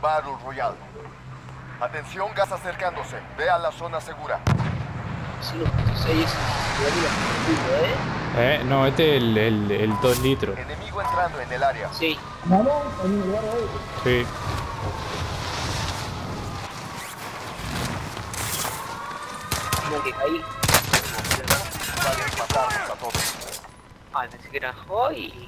Battle Royale. Atención, gas acercándose. Ve a la zona segura. Sí, los 6 es No, este es el 2 litros. Enemigo entrando en el área. Sí. Vamos, en un lugar ahí. Sí. Como que caí. Vale, matarnos a todos. Ah, pensé que era hoy.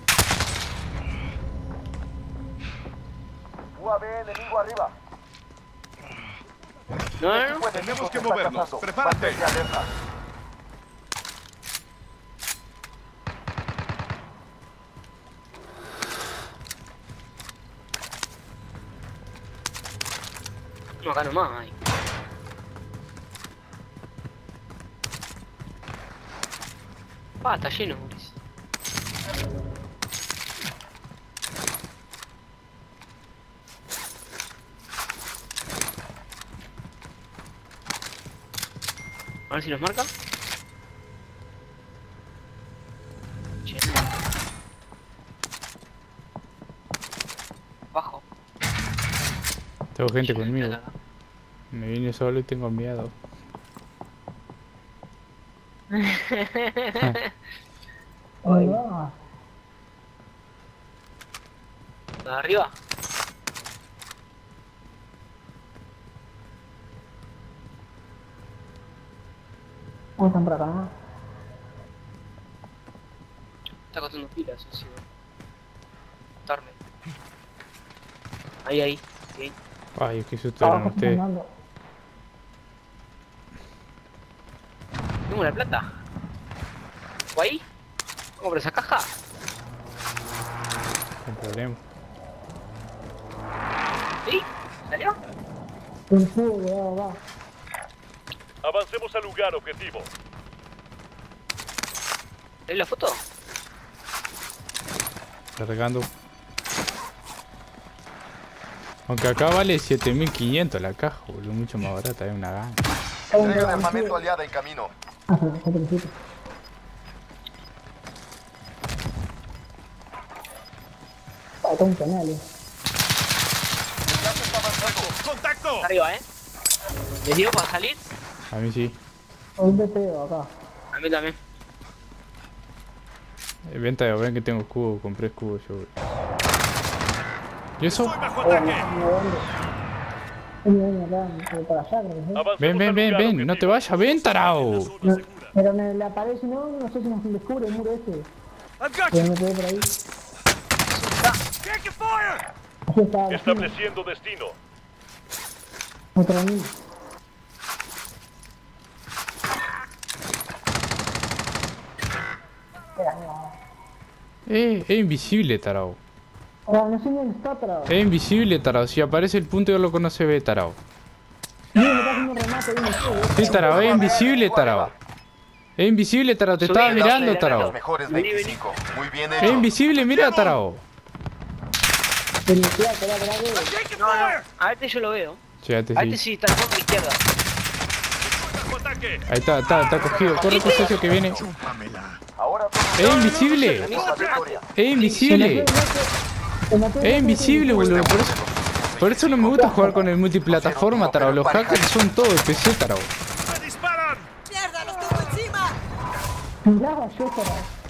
UAV enemigo arriba. No. Tenemos que movernos. Prepárate. Mantente alerta. No, acá nomás hay. Ah, está lleno, Boris. A ver si nos marca. Lleno. Bajo. Tengo gente conmigo. Me vine solo y tengo miedo. Ahí va. ¿De arriba? ¿Cómo están por acá, no? Está costando pilas, así. Tarde. Ahí. Sí. Ay, qué susto eran Abajo ustedes. están andando. Tengo la plata. ¿O ahí? ¿Compro esa caja? Sin problema. ¿Sí? ¿Salió? Un cubo, va. Avancemos al lugar objetivo. ¿Salió la foto? Cargando. Aunque acá vale 7500 la caja, boludo. Mucho más barata, es una gana. Entrega de armamento aliada en camino. Ah, se lo felicito. Ah, está un canal, El gas está avanzando. ¡Contacto! Arriba, ¿Les digo para salir? A mí sí. Un DPO acá. A mí también. Venta de ven que tengo escudo, compré escudo yo. ¿Y eso? Estoy bajo ataque. Ven acá, para allá, creo que sí. Avancemos Ven, al lugar no te objetivo. vayas, ven, tarao. La zona No, segura. pero en la pared, si no, no sé si nos descubre el muro este. I've got Pero you. me quedé por ahí. Take fire. Así está, la Estableciendo destino. otro amigo. Espera, no. Es invisible, tarao. Ahora, no sé dónde está, pero... Es invisible, tarao. Si aparece el punto, yo lo no se ve, tarao. Mira, me está haciendo un remate bien Sí, tarao, es invisible, tarao. Es invisible, tarao. Te estaba mirando, Los tarao. mejores Vení, 25. Muy bien Es hecho. invisible, mira, tarao. Espera, Take No, fire. a este yo lo veo. Sí, este A este sí. sí, está en la izquierda. Estoy bajo ataque. Ahí está cogido. Corre, Cosechio, que viene. Ahora Es invisible. Es invisible. Es invisible, boludo. Por eso no me gusta jugar con el multiplataforma, tarao. Los hackers son todos de PC, tarao. ¡Me disparan! ¡Mierda, los tengo encima! Mirá, yo para...